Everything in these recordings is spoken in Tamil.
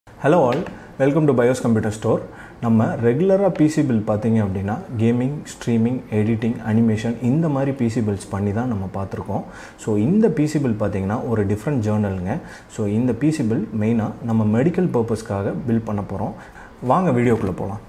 Hello all, welcome to BYOS Computer Store. நம்ம ரெகுலரா PC build பாத்தீங்க அப்படினா கேமிங், ஸ்ட்ரீமிங், எடிட்டிங், அனிமேஷன் இந்த மாதிரி PC builds பண்ணி தான் நம்ம பார்த்திருக்கோம். சோ இந்த PC build பாத்தீங்கன்னா ஒரு டிஃபரண்ட் ஜர்னல்ங்க. சோ இந்த PC build மெயினா நம்ம மெடிக்கல் பர்பஸ்க்காக பில்ட் பண்ண போறோம். வாங்க வீடியோக்குள்ள போலாம்.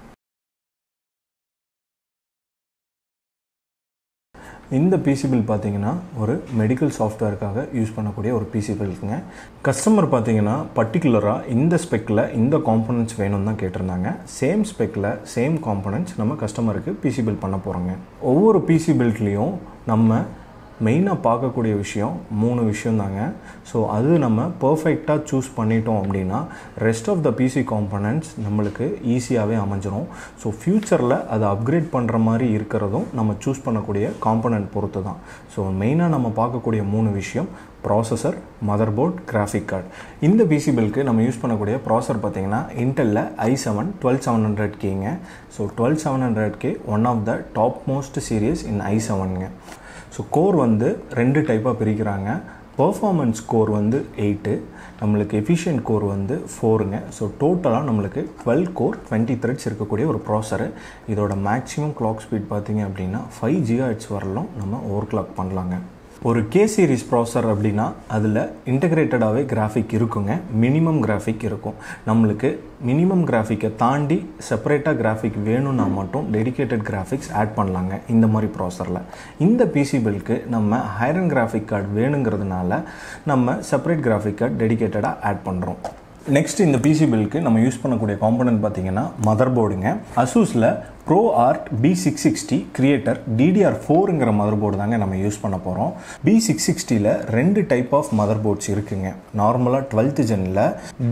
இந்த PC build பாத்தீங்கன்னா ஒரு மெடிக்கல் சாஃப்ட்வேர்க்காக யூஸ் பண்ணக்கூடிய ஒரு PC buildங்க. கஸ்டமர் பாத்தீங்கன்னா பர்టిక్యులரா இந்த ஸ்பெக்ல இந்த காம்போனன்ட்ஸ் வேணும்னு தான் கேட்டிருந்தாங்க. சேம் ஸ்பெக்ல சேம் காம்போனன்ட்ஸ் நம்ம கஸ்டமருக்கு PC build பண்ண போறோங்க. ஒவ்வொரு PC buildலயும் நம்ம மெயினா பார்க்கக்கூடிய விஷயம் மூணு விஷயம் தாங்க. சோ அது நம்ம பெர்ஃபெக்ட்டா சூஸ் பண்ணிட்டோம் அப்படினா rest of the PC components நமக்கு ஈஸியாவே அமைஞ்சிரும். சோ ஃபியூச்சர்ல அதை அப்கிரேட் பண்ற மாதிரி இருக்குறதும் நம்ம சூஸ் பண்ணக்கூடிய காம்போனன்ட் பொறுத்து தான். சோ மெயினா நம்ம பார்க்கக்கூடிய மூணு விஷயம் processor, motherboard, graphic card. இந்த PC buildக்கு நம்ம யூஸ் பண்ணக்கூடிய processor பாத்தீங்கன்னா Intelல i7 12700Kங்க. So 12700K one of the top most series in i7ங்க. So core வந்து ரெண்டு டைப்பா பிரிக்கிறாங்க. performance core வந்து 8, நமக்கு efficient core வந்து 4ங்க. So டோட்டலா நமக்கு 12 core 20 threads இருக்கக்கூடிய ஒரு processor. இதோட maximum clock speed பாத்தீங்க அப்படினா 5 GHz வரலும் நம்ம overclock பண்ணலாங்க. ஒரு K series processor அப்படினா அதுல இன்டகிரேட்டடாவே கிராஃபிக் இருக்குங்க. மினிமம் கிராஃபிக் இருக்கும். நமக்கு மினிமம் கிராஃபிக்கை தாண்டி செப்பரேட்டா கிராஃபிக் வேணும்னா மட்டும் டெடிகேட்டட் கிராஃபிக்ஸ் ஆட் பண்ணலாங்க இந்த மாதிரி ப்ராசஸர்ல. இந்த PC buildக்கு நம்ம ஹையர் எண்ட் கிராஃபிக் கார்டு வேணுங்கிறதுனால நம்ம செப்பரேட் கிராஃபிக் கார்டு டெடிகேட்டடா ஆட் பண்றோம். நெக்ஸ்ட் இந்த PC buildக்கு நம்ம யூஸ் பண்ணக்கூடிய காம்போனன்ட் பாத்தீங்கன்னா மதர்போர்டுங்க. Asusல PROART B660 கிரியேட்டர் DDR4ங்கற மதர்போர்டு தாங்க நம்ம யூஸ் பண்ண போறோம். B660ல ரெண்டு டைப் ஆஃப் மதர்போர்ட்ஸ் இருக்குங்க. நார்மலா 12th ஜென்ல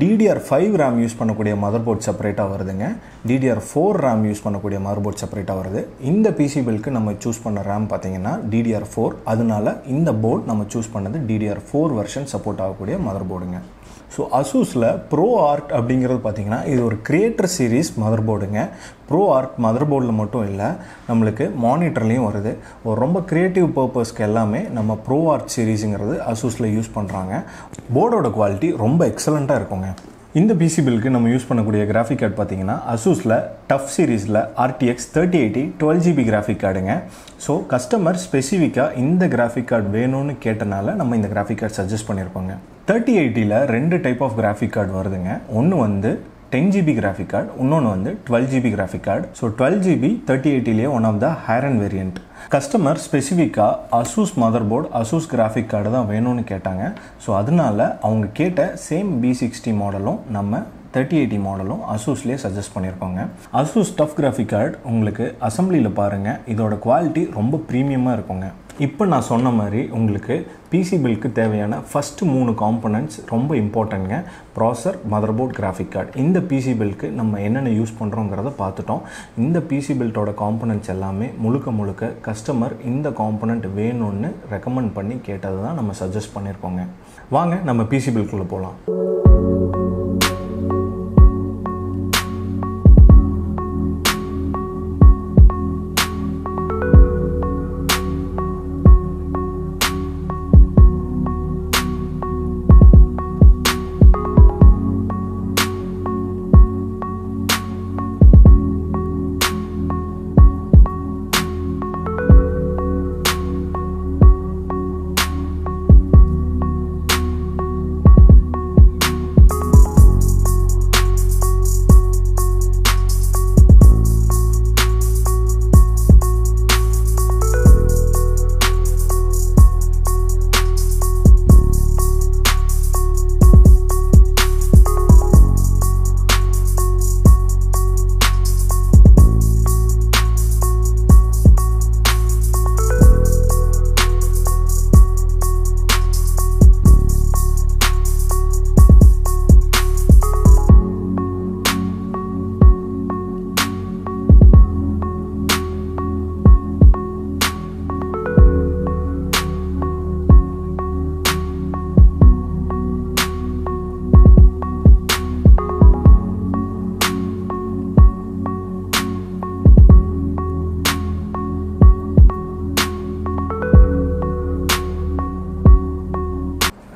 DDR5 RAM யூஸ் பண்ணக்கூடிய மதர்போர்ட் செப்பரேட்டா வருதுங்க. DDR4 RAM யூஸ் பண்ணக்கூடிய மதர்போர்ட் செப்பரேட்டா வருது. இந்த PC buildக்கு நம்ம சூஸ் பண்ண RAM பாத்தீங்கன்னா DDR4. அதனால இந்த போர்டு நம்ம சூஸ் பண்ணது DDR4 வெர்ஷன் சப்போர்ட் ஆகக்கூடிய மதர்போர்டுங்க. ஸோ அசூஸில் PROART அப்படிங்கிறது பார்த்தீங்கன்னா இது ஒரு கிரியேட்டர் சீரீஸ் மதர்போர்டுங்க. PROART மதர்போர்டில் மட்டும் இல்லை, நம்மளுக்கு மானிட்டர்லேயும் வருது. ஒரு ரொம்ப கிரியேட்டிவ் பர்பஸ்க்கு எல்லாமே நம்ம PROART சீரீஸுங்கிறது அசூஸில் யூஸ் பண்ணுறாங்க. போர்டோட குவாலிட்டி ரொம்ப எக்ஸலண்ட்டாக இருக்குங்க. இந்த PC buildக்கு நம்ம யூஸ் பண்ணக்கூடிய கிராஃபிக் கார்டு பார்த்தீங்கன்னா அசூஸில் TUF சீரீஸில் RTX 3080 12GB கிராஃபிக் கார்டுங்க. ஸோ கஸ்டமர் ஸ்பெசிஃபிக்காக இந்த கிராஃபிக் கார்டு வேணும்னு கேட்டனால நம்ம இந்த கிராஃபிக் கார்டு சஜஸ்ட் பண்ணியிருக்கோங்க. 3080ல ரெண்டு டைப் ஆஃப் கிராஃபிக் கார்டு வருதுங்க. ஒன்று வந்து 10GB கிராஃபிக் கார்டு, இன்னொன்று வந்து 12GB graphic card. So 12GB 3080லேயே one of the higher end variant. Customer ஸ்பெசிஃபிக்காக Asus motherboard Asus graphic card தான் வேணும்னு கேட்டாங்க. ஸோ அதனால அவங்க கேட்ட சேம் B60 மாடலும் நம்ம 3080 மாடலும் அசூஸ்லேயே சஜஸ்ட் பண்ணியிருக்கோங்க. அசூஸ் டஃப் கிராஃபிக் கார்டு உங்களுக்கு அசம்பிளியில் பாருங்கள், இதோட குவாலிட்டி ரொம்ப ப்ரீமியமாக இருக்குங்க. இப்போ நான் சொன்ன மாதிரி உங்களுக்கு PC buildக்கு தேவையான ஃபஸ்ட்டு 3 காம்போனன்ட்ஸ் ரொம்ப இம்பார்ட்டன்ட்ங்க. Processor, motherboard, graphic card. இந்த PC buildக்கு நம்ம என்னென்ன யூஸ் பண்ணுறோங்கிறத பார்த்துட்டோம். இந்த PC buildோட காம்போனன்ட்ஸ் எல்லாமே முழுக்க கஸ்டமர் இந்த காம்போனன்ட் வேணும்னு ரெக்கமெண்ட் பண்ணி கேட்டது தான் நம்ம சஜஸ்ட் பண்ணியிருக்கோங்க. வாங்க நம்ம PC buildக்குள்ளே போகலாம்.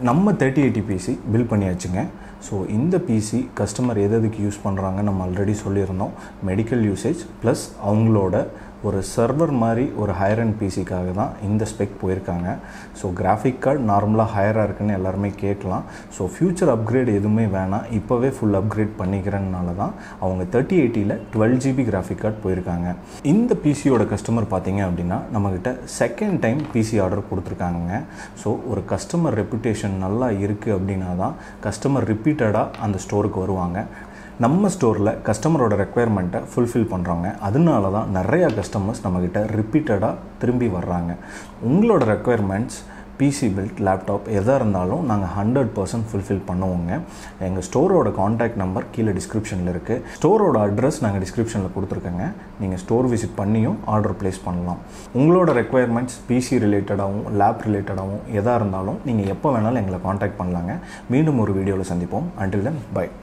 நம்ம 3080 PC பில்ட் பண்ணியாச்சுங்க. ஸோ இந்த பிசி கஸ்டமர் எதுக்கு யூஸ் பண்ணுறாங்க நம்ம ஆல்ரெடி சொல்லியிருந்தோம். மெடிக்கல் யூசேஜ் ப்ளஸ் அவங்களோட ஒரு சர்வர் மாதிரி ஒரு ஹையர் அண்ட் பிசிக்காக தான் இந்த ஸ்பெக் போயிருக்காங்க. ஸோ கிராஃபிக் கார்டு நார்மலாக ஹையராக இருக்குன்னு எல்லாருமே கேட்கலாம். ஸோ ஃப்யூச்சர் அப்கிரேட் எதுவுமே வேணாம், இப்போவே ஃபுல் அப்கிரேட் பண்ணிக்கிறதுனால தான் அவங்க 3080ல் 12GB கிராஃபிக் கார்டு போயிருக்காங்க. இந்த பிசியோட கஸ்டமர் பார்த்தீங்க அப்படின்னா நம்மக்கிட்ட செகண்ட் டைம் பிசி ஆர்டர் கொடுத்துருக்காங்க. ஸோ ஒரு கஸ்டமர் ரெப்புடேஷன் நல்லா இருக்குது அப்படின்னா தான் கஸ்டமர் ரிப்பீட்டடாக அந்த ஸ்டோருக்கு வருவாங்க. நம்ம ஸ்டோரில் கஸ்டமரோட ரெக்குயர்மெண்ட்டை ஃபுல்ஃபில் பண்ணுறாங்க. அதனால தான் நிறையா கஸ்டமர்ஸ் நம்மக்கிட்ட ரிப்பீட்டடாக திரும்பி வர்றாங்க. உங்களோட ரெக்குயர்மெண்ட்ஸ் பிசி பில்ட் லேப்டாப் எதாக இருந்தாலும் நாங்கள் 100% ஃபுல்ஃபில் பண்ணுவோங்க. எங்கள் ஸ்டோரோட காண்டாக்ட் நம்பர் கீழே டிஸ்கிரிப்ஷனில் இருக்குது. ஸ்டோரோட அட்ரஸ் நாங்கள் டிஸ்கிரிப்ஷனில் கொடுத்துருக்கோங்க. நீங்கள் ஸ்டோர் விசிட் பண்ணியும் ஆர்டர் ப்ளேஸ் பண்ணலாம். உங்களோட ரெக்குயர்மெண்ட்ஸ் பிசி ரிலேட்டடாகவும் லேப் ரிலேட்டடாகவும் எதாக இருந்தாலும் நீங்கள் எப்போ வேணாலும் எங்களை காண்டாக்ட் பண்ணலாங்க. மீண்டும் ஒரு வீடியோவில் சந்திப்போம். Until then by.